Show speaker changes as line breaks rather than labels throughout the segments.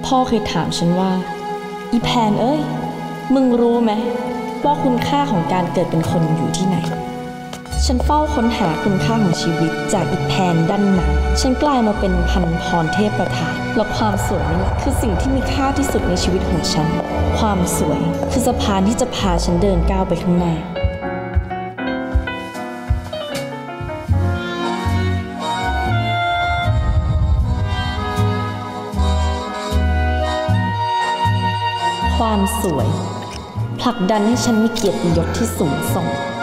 พ่อเคยถามฉันว่าอีแพนเอ้ยมึงรู้ไหมว่าคุณค่าของการเกิดเป็นคนอยู่ที่ไหนฉันเฝ้าค้นหาคุณค่าของชีวิตจากอีแพนด้านหนังฉันกลายมาเป็นพันพรเทพประทานและความสวยนี่แหละคือสิ่งที่มีค่าที่สุดในชีวิตของฉันความสวยคือสะพานที่จะพาฉันเดินก้าวไปข้างหน้าความสวยผลักดันให้ฉันมีเกียรติยศที่สูงส่ง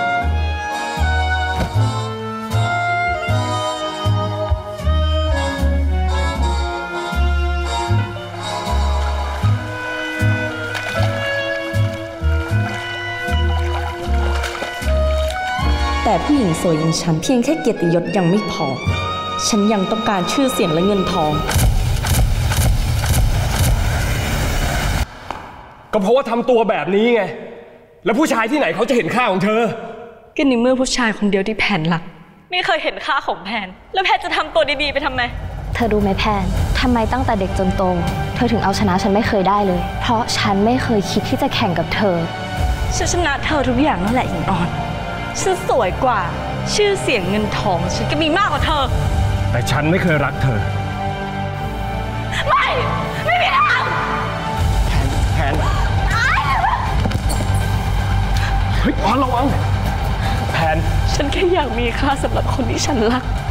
แต่ผู้หญิงสวยอย่างฉันเพียงแค่เกียรติยศยังไม่พอฉันยังต้องการชื่อเสียงและเงินทอง
ก็เพราะว่าทำตัวแบบนี้ไงแล้วผู้ชายที่ไหนเขาจะเห็นค่าของเธอ
ก็ในเมื่อผู้ชายคนเดียวที่แพนรักไม่เคยเห็นค่าของแพนแล้วแพนจะทำตัวดีๆไปทำไม
เธอรู้ไหมแพนทำไมตั้งแต่เด็กจนโตเธอถึงเอาชนะฉันไม่เคยได้เลยเพราะฉันไม่เคยคิดที่จะแข่งกับเธอ
ฉันชนะเธอทุกอย่างนั่นแหละหญิงอ่อนฉันสวยกว่าชื่อเสียงเงินทองฉันก็มีมากกว่าเธอ
แต่ฉันไม่เคยรักเธอ
ไม่มีทาง
แพนเฮ้ยระวังแพน
ฉันแค่อยากมีค่าสำหรับคนที่ฉันรัก